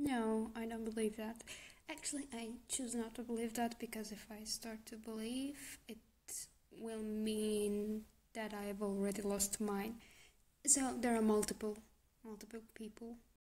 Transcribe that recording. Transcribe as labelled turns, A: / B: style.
A: No, I don't believe that. Actually, I choose not to believe that because if I start to believe, it will mean that I have already lost mine. So there are multiple people